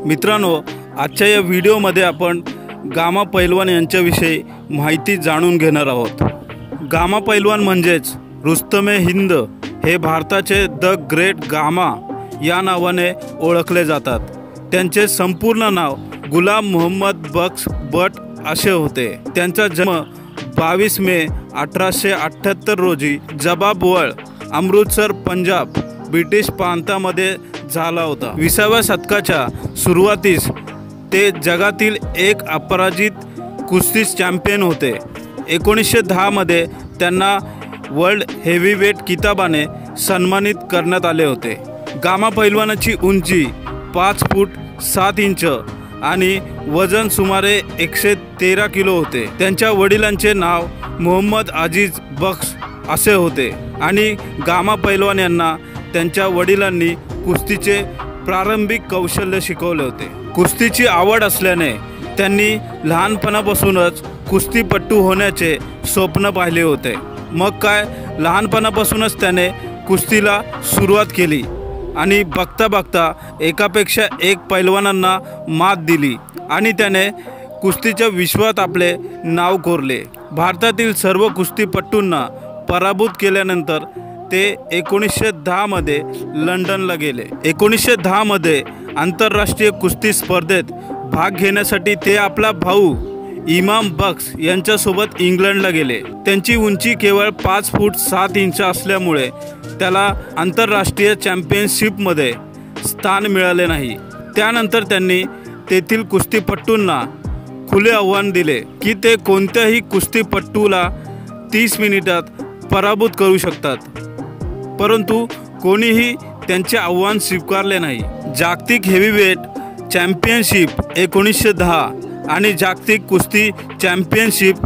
मित्रांनो, आजच्या या व्हिडिओमध्ये आपण गामा पैलवान यांच्याविषयी माहिती जाणून घेणार आहोत। गामा पैलवान म्हणजेच रुस्तमे हिंद हे भारताचे द ग्रेट गामा या नावाने ओळखले जातात। त्यांचे संपूर्ण नाव गुलाम मोहम्मद बख्श बट असे होते। त्यांचा जन्म 22 मे 1878 रोजी जबाबवळ, अमृतसर, पंजाब ब्रिटिश प्रांतामध्ये झाला होता। 20व्या शतकाच्या सुरुवातीस ते जगातील एक अपराजित कुस्ती चॅम्पियन होते। 1910 मध्ये त्यांना वर्ल्ड हेवीवेट किताबाने सन्मानित करण्यात आले होते। गामा पैलवानाची उंची 5 फूट 7 इंच आणि वजन सुमारे 113 किलो होते। त्यांच्या वडिलांचे नाव मोहम्मद अजीज बख्श असे होते आणि गामा पैलवान यांना त्यांच्या वडिलांनी कुस्तीचे प्रारंभिक कौशल्य शिकवले होते। कुस्तीची आवड असल्याने त्यांनी लहानपणापासूनच कुस्तीपटू होण्याचे स्वप्न पाहिले होते। मग काय, लहानपणापासूनच त्याने कुस्तीला सुरुवात केली आणि बघता बघता एकापेक्षा एक पैलवानांना मात दिली आणि त्याने कुस्तीच्या विश्वात आपले नाव कोरले। भारतातील सर्व कुस्तीपटूंना पराभूत केल्यानंतर ते 1910 मध्ये लंडनला गेले। 1910 मध्ये आंतरराष्ट्रीय कुस्ती स्पर्धेत भाग घेण्यासाठी ते आपला भाऊ इमाम बख्श यांच्यासोबत इंग्लंडला गेले। त्यांची उंची केवळ 5 फूट 7 इंच असल्यामुळे त्याला आंतरराष्ट्रीय चॅम्पियनशिपमध्ये स्थान मिळाले नाही। त्यानंतर त्यांनी तेथील कुस्तीपटूंना खुले आव्हान दिले की ते कोणत्याही कुस्तीपटूला 30 मिनिटात पराभूत करू शकतात, परंतु कोणीही त्यांचे आव्हान स्वीकारले नाही। जागतिक हेवीवेट चॅम्पियनशिप 1910 आणि जागतिक कुस्ती चॅम्पियनशिप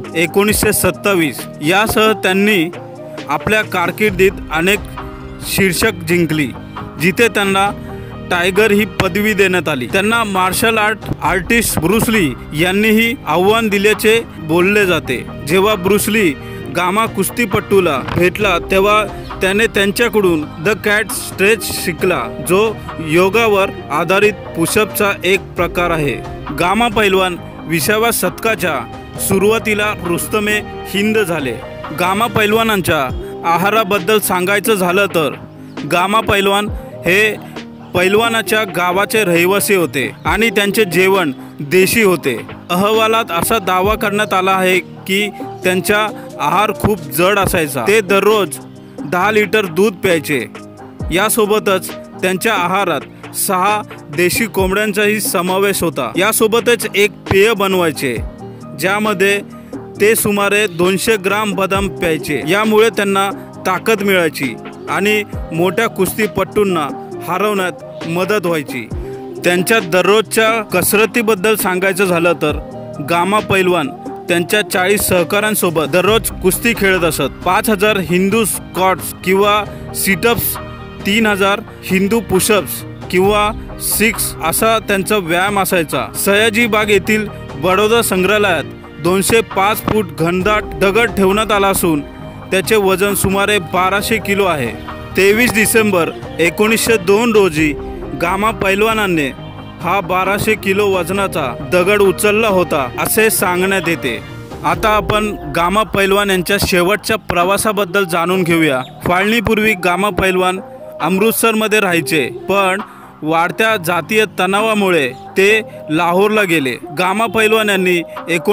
1927 यासह त्यांनी आपल्या कारकिर्दीत अनेक शीर्षक जिंकली, जिथे त्यांना टायगर ही पदवी देण्यात आली। त्यांना मार्शल आर्टिस्ट ब्रूस ली यांनीही आव्हान दिल्याचे बोलले जाते। जेव्हा ब्रूस ली गामा कुस्तीपटूला भेटला तेव्हा त्याने त्यांच्याकडून द कॅट स्ट्रेच शिकला, जो योगावर आधारित पुशअपचा एक प्रकार आहे। गामा पैलवान 20व्या शतकाच्या सुरुवातीला रुस्तमे हिंद झाले। गामा पैलवानांच्या आहाराबद्दल सांगायचं झालं तर गामा पैलवान हे पैलवानाच्या गावाचे रहिवासी होते आणि त्यांचे जेवण देशी होते। अहवालात असा दावा करण्यात आला आहे की त्यांचा आहार खूप जड असायचा। ते दररोज 10 लिटर दूध प्यायचे। यासोबतच त्यांच्या आहारात 6 देशी कोंबड्यांचाही समावेश होता। यासोबतच एक पेय बनवायचे, ज्यामध्ये ते सुमारे 200 ग्राम बदाम प्यायचे। यामुळे त्यांना ताकद मिळायची आणि मोठ्या कुस्तीपटूंना हरवण्यात मदत व्हायची। त्यांच्या दररोजच्या कसरतीबद्दल सांगायचं झालं तर गामा पैलवान त्यांच्या 40 सहकाऱ्यांसोबत दररोज कुस्ती खेळत असत। 5000 हिंदू स्क्वॉट्स किंवा सिटअप्स, 3000 हिंदू पुशअप्स किंवा 6 असा त्यांचा व्यायाम असायचा। सयाजी बाग येथील बडोदा संग्रहालयात 205 फूट घनदाट दगड ठेवण्यात आला असून त्याचे वजन सुमारे 1200 किलो आहे। 23 डिसेंबर 1902 रोजी गामा पैलवानांनी हा 1200 किलो वजनाचा दगड उचलला होता असे सांगण्यात येते। आता आपण गामा पैलवान यांच्या शेवटच्या प्रवासाबद्दल जाणून घेऊया। फाळणीपूर्वी गामा पैलवान अमृतसरमध्ये राहायचे, पण वाढत्या जातीय तणावामुळे ते लाहोरला गेले। गामा पैलवान यांनी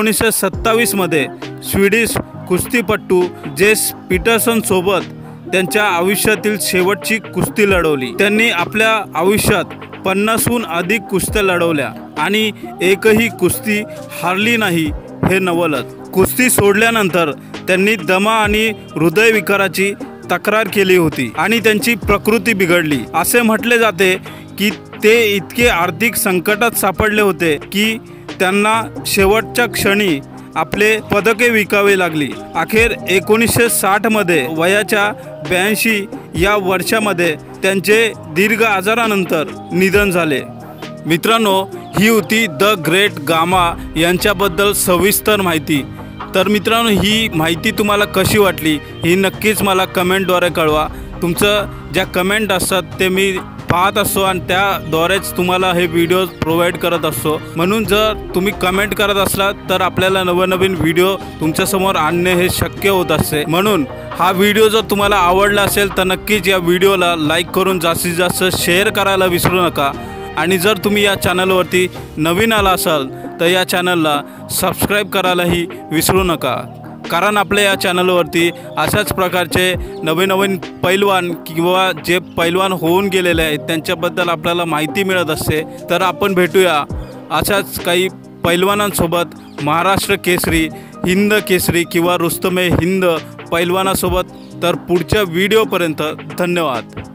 1927 मध्ये स्वीडिश कुस्तीपटू जेस पीटरसन सोबत त्यांच्या आयुष्यातील शेवटची कुस्ती लढवली। त्यांनी आपल्या आयुष्यात 50हून अधिक कुस्त्या लढवल्या आणि एकही कुस्ती हारली नाही, हे नवलच। कुस्ती सोडल्यानंतर त्यांनी दमा आणि हृदयविकाराची तक्रार केली होती आणि त्यांची प्रकृती बिघडली। असे म्हटले जाते की ते इतके आर्थिक संकटात सापडले होते की त्यांना शेवटच्या क्षणी आपले पदके विकावे लागली। अखेर 1960 मध्ये वयाच्या 82 या वर्षामध्ये त्यांचे दीर्घ आजारानंतर निधन झाले। मित्रांनो, ही होती द ग्रेट गामा यांच्याबद्दल सविस्तर माहिती। तर मित्रांनो, ही माहिती तुम्हाला कशी वाटली ही नक्कीच मला कमेंटद्वारे कळवा। तुमचं ज्या कमेंट असतात ते मी पाहत असतो आणि त्याद्वारेच तुम्हाला हे व्हिडिओ प्रोव्हाइड करत असतो। म्हणून जर तुम्ही कमेंट करत असलात तर आपल्याला नवनवीन व्हिडिओ तुमच्यासमोर आणणे हे शक्य होत असते। म्हणून हा व्हिडिओ जर तुम्हाला आवडला असेल तर नक्कीच या व्हिडिओला लाईक करून जास्तीत जास्त शेअर करायला विसरू नका। आणि जर तुम्ही या चॅनलवरती नवीन आला असाल तर या चॅनलला सबस्क्राईब करायलाही विसरू नका, कारण आपल्या या चॅनलवरती अशाच प्रकारचे नवीन पैलवान किंवा जे पैलवान होऊन गेलेले आहेत त्यांच्याबद्दल आपल्याला माहिती मिळत असते। तर आपण भेटूया अशाच काही पैलवानांसोबत, महाराष्ट्र केसरी, हिंद केसरी किंवा रुस्तमे हिंद पैलवानासोबत। तर पुढच्या व्हिडिओपर्यंत धन्यवाद।